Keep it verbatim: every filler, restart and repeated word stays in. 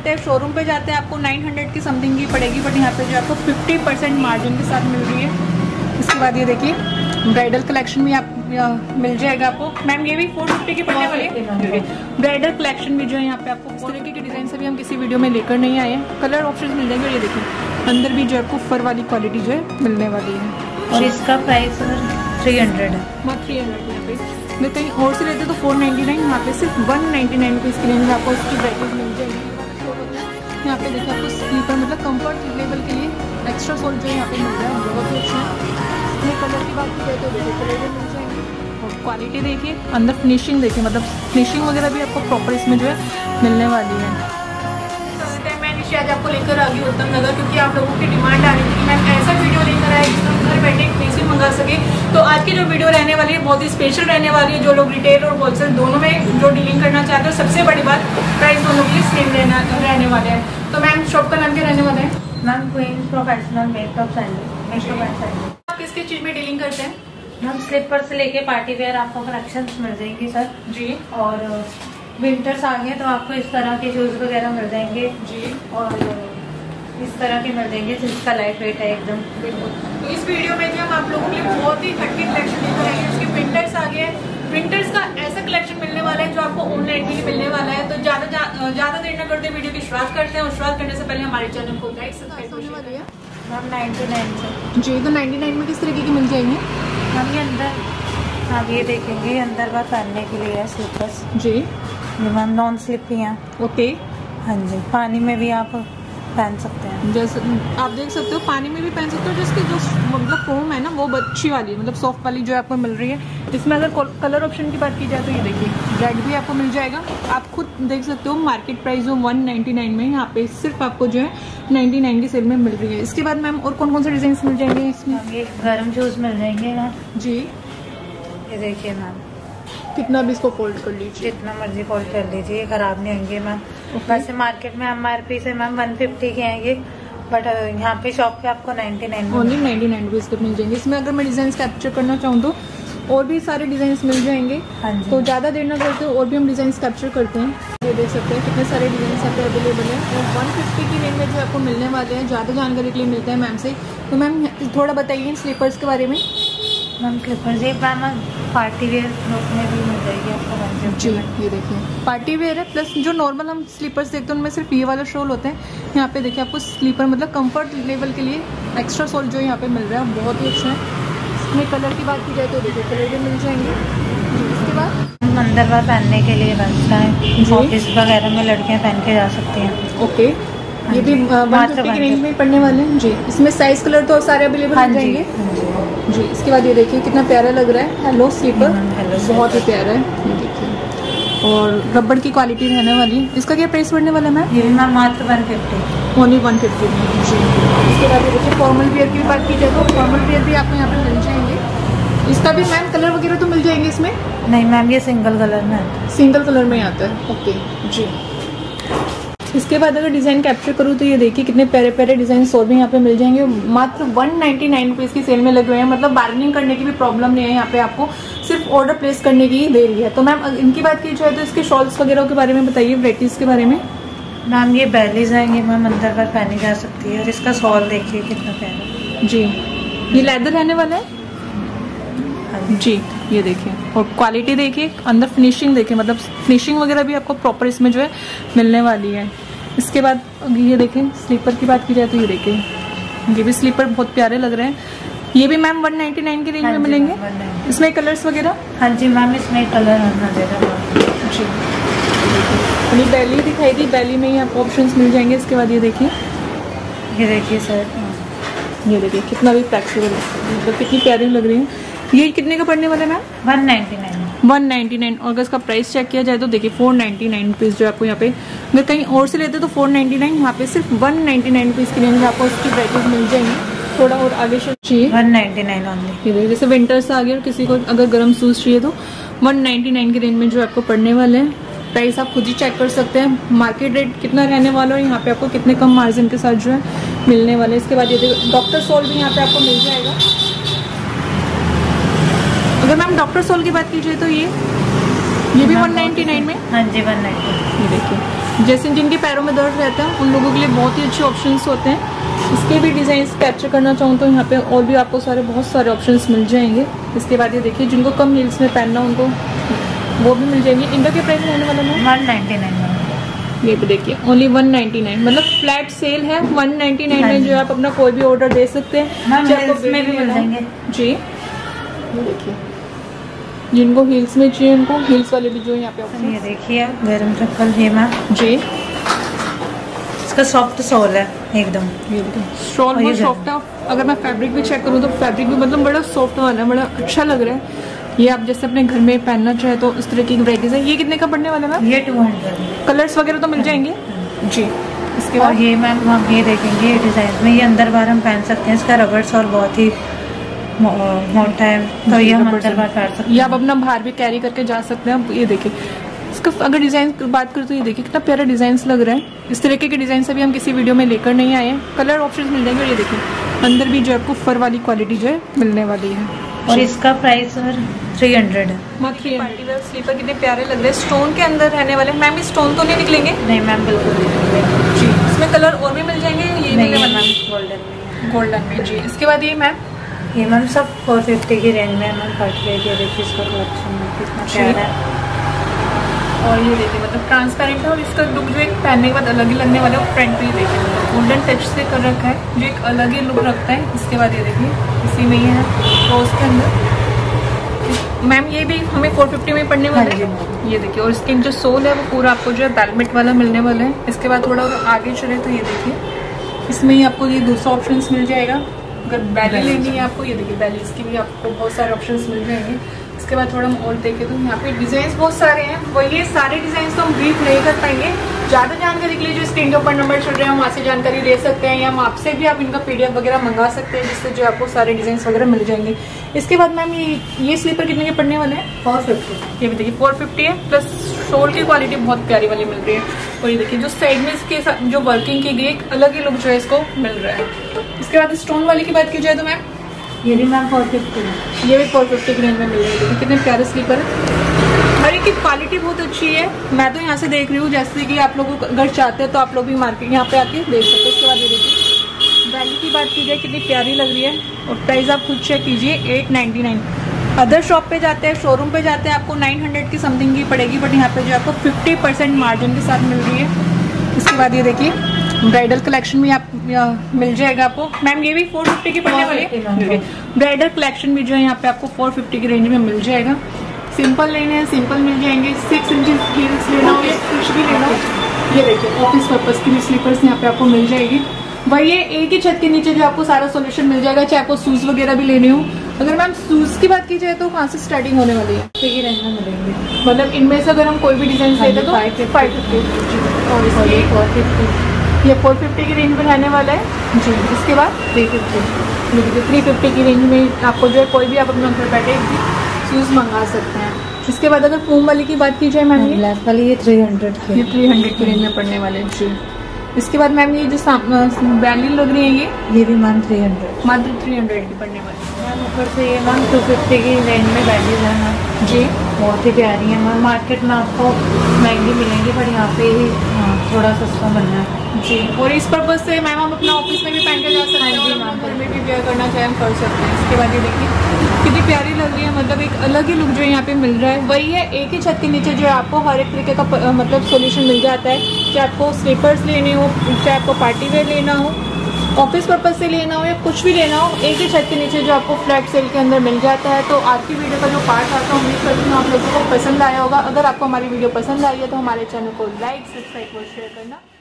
जाते हैं, शोरूम पे जाते हैं, आपको नाइन हंड्रेड की समथिंग की पड़ेगी, बट यहाँ पे जो आपको फिफ्टी परसेंट मार्जिन के साथ मिल रही है। इसके बाद ये देखिए ब्राइडल कलेक्शन भी आप मिल जाएगा आपको। मैम ये भी फोर फिफ्टी की पड़ने वाली है। ब्राइडल कलेक्शन भी जो है यहाँ पे आपको इस तरीके के डिजाइन से भी हम किसी वीडियो में लेकर नहीं आए हैं। कलर ऑप्शन मिल जाएंगे। ये देखिए अंदर भी जो आपको फर वाली क्वालिटी जो है मिलने वाली है। और इसका प्राइस थ्री हंड्रेड है। वहाँ थ्री हंड्रेड यहाँ पे मैं कहीं और से लेते तो फोर नाइन्टी नाइन, यहाँ पे सिर्फ वन नाइन्टी नाइन रुपीज़ के लिए आपको इसकी वैराइटीज मिल जाएगी। यहाँ पे देखिए आपको स्लीपर मतलब कंफर्ट लेवल के लिए एक्स्ट्रा सोल जो यहाँ पे मिल रहा है, बहुत ही अच्छा है। ये कलर की बात की जाए तो देखिए कलर भी मिल जाएंगे। और क्वालिटी देखिए, अंदर फिनिशिंग देखिए, मतलब फिनिशिंग वगैरह भी आपको प्रॉपर इसमें जो है मिलने वाली है। आज आपको लेकर आ गई उत्तम नगर, क्योंकि आप लोगों की डिमांड आ रही थी कि मैम ऐसा वीडियो लेकर आए जिसमें हम घर बैठे पेंसिल मंगा सके। तो आज की जो वीडियो रहने वाली है बहुत ही स्पेशल रहने वाली है। जो लोग रिटेल और होलसेल दोनों में जो डीलिंग करना चाहते हो, सबसे बड़ी बात प्राइस दोनों के लिए सेम रहना रहने वाले हैं। तो मैम शॉप का नाम क्या रहने वाला है? Ma'am queens professional makeup sandal makeup and sandal. आप किस किस चीज़ में डीलिंग करते हैं? मैम स्लीपर से लेके पार्टी वेयर आपको कलेक्शन मिल जाएंगे सर जी। और विंटर्स आ गए तो आपको इस तरह के शूज वगैरह मिल जाएंगे जी। और इस तरह के मिल जाएंगे जिसका लाइट वेट है एकदम। तो इस वीडियो में जो हम आप लोगों के लिए बहुत ही हटके कलेक्शन लेकर आएंगे। उसके विंटर्स आ गए, विंटर्स का ऐसा कलेक्शन मिलने वाला है जो आपको ऑनलाइन भी मिलने वाला है। तो ज्यादा ज्यादा देर न करते वीडियो की शुरुआत करते हैं, और शुरुआत करने से पहले हमारे चैनल को लाइक सब्सक्राइब करने वाली है। मैम नाइन्टी नाइन से जी। तो नाइन्टी नाइन में किस तरीके की मिल जाएंगे? हम ये अंदर आप ये देखेंगे अंदर बार पहनने के लिए है स्लीपर्स जी। ये मैम नॉन स्लिप ही हैं। ओके। हाँ जी, पानी में भी आप पहन सकते हैं। जैसे आप देख सकते हो पानी में भी पहन सकते हो। जिसकी जो मतलब फोम है ना वो अच्छी वाली है, मतलब सॉफ्ट वाली जो आपको मिल रही है। इसमें अगर कलर ऑप्शन की बात की जाए तो ये देखिए रेड भी आपको मिल जाएगा। आप खुद देख सकते हो मार्केट प्राइस जो वन नाइन्टी नाइन में, यहाँ पे सिर्फ आपको जो है नाइन्टी नाइन की सेल में मिल रही है। इसके बाद मैम और कौन कौन से डिजाइन मिल जाएंगे इसमें? ये गर्म शूज मिल जाएंगे मैम जी। ये देखिए मैम कितना भी इसको फोल्ड कर लीजिए, जितना मर्जी फोल्ड कर लीजिए, खराब नहीं होंगे मैम। वैसे मार्केट में एम आर पी से मैम वन फिफ्टी के हैं ये, बट यहाँ पे शॉप पे आपको ninety nine only ninety nine rupees के मिल जाएंगे। इसमें अगर मैं डिजाइन कैप्चर करना चाहूँ तो और भी सारे डिजाइन मिल जाएंगे। हाँ जी। तो ज़्यादा देर ना करते हो और भी हम डिजाइन कैप्चर करते हैं। ये देख सकते हैं कितने सारे डिजाइन यहाँ पे अवेलेबल है, और वन फिफ्टी की रेंज में जो आपको मिलने वाले हैं। ज़्यादा जानकारी के लिए मिलते हैं मैम से। तो मैम थोड़ा बताइए स्लीपर्स के बारे में। मैम स्लीपर्स ये मैम पार्टी वेयर लुक में भी मिल जाएगी आपको जी। ये देखिए पार्टी वेयर है, प्लस जो नॉर्मल हम स्लीपर्स देखते हैं उनमें सिर्फ ये वाला शोल होते हैं। यहाँ पे देखिए आपको स्लीपर मतलब कंफर्ट लेवल के लिए एक्स्ट्रा सोल जो यहाँ पे मिल रहा है बहुत ही अच्छा है। इसमें कलर की बात की जाए तो देखिए कलर भी मिल जाएंगे। इसके बाद अंदर बार पहनने के लिए बनता है, ऑफिस वगैरह में लड़कियाँ पहन के जा सकती हैं। ओके। ये भी वन फिफ्टी की रेंज में पड़ने वाले हैं जी। इसमें साइज कलर तो सारे अवेलेबल हो जाएंगे जी। इसके बाद ये देखिए कितना प्यारा लग रहा है, हेलो स्लीपर, बहुत ही प्यारा है। ये देखिए और रबड़ की क्वालिटी रहने वाली है। इसका क्या प्राइस पड़ने वाला है मैम? ये भी मैम मात्र one fifty only one fifty जी। इसके बाद ये देखिए फॉर्मल वेयर की बात की जाए तो फॉर्मल वेयर भी आपको यहाँ पे मिल जाएंगे। इसका भी मैम कलर वगैरह तो मिल जाएंगे इसमें? नहीं मैम ये सिंगल कलर में आता है। सिंगल कलर में आता है। ओके जी। इसके बाद अगर डिज़ाइन कैप्चर करूँ तो ये देखिए कितने प्यारे प्यारे डिज़ाइन और भी यहाँ पे मिल जाएंगे। मात्र वन नाइन्टी नाइन रुपीज़ की सेल में लगे हुए हैं, मतलब बार्गेनिंग करने की भी प्रॉब्लम नहीं है। यहाँ पे आपको सिर्फ ऑर्डर प्लेस करने की ही देरी है। तो मैम इनकी बात की जाए तो इसके शॉल्स वगैरह के बारे में बताइए, वैराइटीज़ के बारे में। मैम ये बैलीज आएंगे मैम अंदर पर पहनी जा सकती है, और इसका शॉल देखिए कितना प्यारा जी। ये लेदर रहने वाला है जी। ये देखिए और क्वालिटी देखिए, अंदर फिनिशिंग देखिए, मतलब फिनिशिंग वगैरह भी आपको प्रॉपर इसमें जो है मिलने वाली है। इसके बाद ये देखें स्लीपर की बात की जाए तो ये देखिए ये भी स्लीपर बहुत प्यारे लग रहे हैं। ये भी मैम वन नाइन्टी नाइन की रेंज में मिलेंगे। इसमें कलर्स वगैरह? हाँ जी मैम इसमें कलर आना देगा जी। ये बैली दिखाई दी, बैली में ही आपको ऑप्शंस मिल जाएंगे। इसके बाद ये देखिए ये देखिए सर, ये देखिए कितना भी फ्लेक्सिबल है, मतलब कितनी प्यारी लग रही है। ये कितने का पड़ने वाला है ma'am? One ninety nine one ninety nine. और अगर इसका प्राइस चेक किया जाए तो देखिए फोर नाइन्टी नाइन रुपीज़ जो आपको यहाँ पे, अगर कहीं और से लेते तो फोर नाइन्टी नाइन, यहाँ पे सिर्फ वन नाइन्टी नाइन रुपीज़ की रेंज में आपको इसकी वैराइटीज मिल जाएंगी। थोड़ा और आगे चाहिए वन नाइन्टी नाइन ओनली। ये जैसे विंटर्स आ गए और किसी को अगर गर्म शूज चाहिए तो वन नाइन्टी नाइन की रेंज में जो आपको पड़ने वाले हैं। प्राइस आप खुद ही चेक कर सकते हैं, मार्केट रेट कितना रहने वाला है, यहाँ पे आपको कितने कम मार्जिन के साथ जो है मिलने वाले। इसके बाद ये देखो डॉक्टर सोल भी यहाँ पे आपको मिल जाएगा। अगर मैम डॉक्टर सोल की बात कीजिए तो ये ये भी वन नाइन्टी नाइन में। हाँ जी वन नाइन्टी। ये देखिए जैसे जिनके पैरों में दर्द रहता है उन लोगों के लिए बहुत ही अच्छे ऑप्शंस होते हैं। इसके भी डिज़ाइन कैप्चर करना चाहूँ तो यहाँ पे और भी आपको सारे बहुत सारे ऑप्शंस मिल जाएंगे। इसके बाद ये देखिए जिनको कम हील्स में पहनना उनको वो भी मिल जाएंगे। इनका क्या प्राइस रहने वाला है? One ninety nine. ये भी देखिए ओनली वन नाइन्टी नाइन, मतलब फ्लैट सेल है वन नाइन्टी नाइन में जो आप अपना कोई भी ऑर्डर दे सकते हैं। में भी मिल जाएंगे जी। ये देखिए जिनको हील्स में चाहिए उनको हील्स वाले भी जो यहाँ पे ऑप्शन। ये देखिए गरम चप्पल है मैम जी, इसका सॉफ्ट सोल है एकदम। ये देखिए स्टॉल बहुत सॉफ्ट है। अगर मैं फैब्रिक भी चेक करूँ तो फैब्रिक भी मतलब बड़ा सॉफ्ट वाला है, बड़ा अच्छा लग रहा है। ये आप जैसे अपने घर में पहनना चाहे तो इस तरह की वैराइटीज है। ये कितने का पड़ने वाला है मैम? ये टू हंड्रेड। कलर्स वगैरह तो मिल जाएंगे जी। इसके बाद ये मैम हम ये देखेंगे ये डिजाइन में, ये अंदर बार हम पहन सकते हैं। इसका रबड़ सॉल बहुत ही मोटा है तो ये हम अंदर बार पहन सकते हैं। ये आप अपना बाहर भी कैरी करके जा सकते हैं। ये देखिए इसका अगर डिजाइन की बात करें तो ये देखिए कितना प्यारा डिजाइन लग रहा है। इस तरीके के डिजाइन अभी हम किसी वीडियो में लेकर नहीं आए हैं। कलर ऑप्शन मिल जाएंगे। और ये देखिए अंदर भी जो आपको फर वाली क्वालिटी जो है मिलने वाली है। और इसका प्राइस थ्री हंड्रेड है। पार्टी वेयर स्लीपर कितने प्यारे लग रहे हैं, स्टोन के अंदर रहने वाले। मैम ये स्टोन तो नहीं निकलेंगे? नहीं मैम बिल्कुल नहीं निकलेंगे जी। इसमें कलर और भी मिल जाएंगे? ये नहीं मैम गोल्डन में। गोल्डन में जी। इसके बाद ये मैम ये मैम सब फोर फिफ्टी की रेंज में मैम पार्टी वेयर के देखिए इसका कलेक्शन कितना प्यारा है। और ये देखिए मतलब ट्रांसपेरेंट है और इसका लुक जो एक पहनने के बाद अलग ही लगने वाला है। फ्रंट भी देखिए गोल्डन टच से कर रखा है जो एक अलग ही लुक रखता है। इसके बाद ये देखिए इसी में ही है रोज के अंदर। मैम ये भी हमें फोर फिफ्टी में पड़ने वाला है। ये देखिए और इसके जो सोल है वो पूरा आपको जो है बेलमेट वाला मिलने वाला है। इसके बाद थोड़ा और आगे चले तो ये देखिए इसमें ही आपको ये दूसरा ऑप्शन मिल जाएगा। अगर बैली लेनी है आपको, ये देखिए बैली इसकी भी आपको बहुत सारे ऑप्शंस मिल जाएंगे। इसके बाद थोड़ा हम और देखें तो यहाँ पे डिजाइन बहुत सारे हैं। वो ये सारे डिजाइन तो हम ब्रीफ नहीं कर पाएंगे। ज़्यादा जानकारी के लिए जो स्क्रीन के ऊपर नंबर चल रहे हैं वहाँ से जानकारी ले सकते हैं या हम आपसे भी आप इनका पीडीएफ वगैरह मंगा सकते हैं जिससे जो आपको सारे डिजाइन वगैरह मिल जाएंगे। इसके बाद मैम ये ये स्लीपर कितने के पड़ने वाले हैं? Four fifty. ये भी देखिए फोर फिफ्टी है प्लस शोल की क्वालिटी बहुत प्यारी वाली मिल रही है। और ये देखिए जो साइड में इसके जो वर्किंग की गई एक अलग ही लुक जो है इसको मिल रहा है। इसके बाद स्टोन वाली की बात की जाए तो मैम ये भी मैम फोर फिफ्टी है। ये भी फोर फिफ्टी की रेंज में मिल रही है। कितने प्यारे स्लीपर है। हर एक की क्वालिटी बहुत अच्छी है। मैं तो यहाँ से देख रही हूँ जैसे कि आप लोग अगर चाहते हैं तो आप लोग भी मार्केट यहाँ पे आके देख सकते हैं। इसके बाद ये देखिए वैल्यू की बात की जाए कितनी प्यारी लग रही है और प्राइस आप खुद चेक कीजिए at ninety nine. Other shop पे जाते हैं शोरूम पे जाते हैं आपको नाइन हंड्रेड की समथिंग की पड़ेगी बट यहाँ पे जो आपको फिफ्टी परसेंट मार्जिन के साथ मिल रही है। इसके बाद ये देखिए ब्राइडल कलेक्शन भी आप मिल जाएगा आपको। मैम ये भी फोर फिफ्टी की पड़ने वाली है। ब्राइडल कलेक्शन भी जो है यहाँ पे आपको फोर फिफ्टी की रेंज में मिल जाएगा। सिंपल लेने हैं सिंपल मिल जाएंगे। सिक्स इंचेस हील्स लेना हो या कुछ भी लेना हो ये देखिए ऑफिस पर्पज की भी स्लीपर्स यहाँ पे आपको मिल जाएगी। वही ये एक ही छत के नीचे जो आपको सारा सोल्यूशन मिल जाएगा चाहे आपको शूज वगैरह भी लेने हो। अगर मैम शूज की बात की जाए तो कहाँ से स्टार्टिंग होने वाली है? ये रेंज में मिलेंगे मतलब इनमें से अगर हम कोई भी डिजाइन लेते तो फाइव फिफ्टी और इसकी फोर फिफ्टी ये फोर फिफ्टी की रेंज में रहने वाला है जी। इसके बाद थ्री फिफ्टी थ्री फिफ्टी की रेंज में आपको जो है कोई भी आप अपना घर बैठे शूज़ मंगा सकते हैं। इसके बाद अगर फोम वाली की बात की जाए मैम ब्लैक वाली ये थ्री हंड्रेड की ये थ्री हंड्रेड की रेंज में पड़ने वाले हैं जी। इसके बाद मैम ये जो वैल्यू लग रही है ये ये भी मैम थ्री हंड्रेड मात्र थ्री हंड्रेड की पड़ने वाली है। मैम ऊपर से ये मैम टू फिफ्टी की रेंज में वैल्यूज है मैम जी। बहुत ही प्यारी है मैम। मार्केट में आपको महंगी मिलेंगी बट यहाँ पे ही थोड़ा सस्ता बनना है जी। और इस पर्पज से मैम हम अपना ऑफिस में भी पहन के जा सकते हैं जी और घर में भी वेयर करना चाहे हम कर सकते हैं। इसके बाद ये देखिए कितनी प्यारी लग रही है, मतलब एक अलग ही लुक जो यहाँ पे मिल रहा है। वही है एक ही छत के नीचे जो है आपको हर एक तरीके का मतलब सोल्यूशन मिल जाता है। चाहे आपको स्लीपर्स लेने हो, चाहे आपको पार्टी वेयर लेना हो, ऑफिस पर्पज से लेना हो या कुछ भी लेना हो, एक ही छत के नीचे जो आपको फ्लैट सेल के अंदर मिल जाता है। तो आज की वीडियो का जो पार्ट आता है उम्मीद करती हूँ आप लोगों को पसंद आया होगा। अगर आपको हमारी वीडियो पसंद आई है तो हमारे चैनल को लाइक सब्सक्राइब और शेयर करना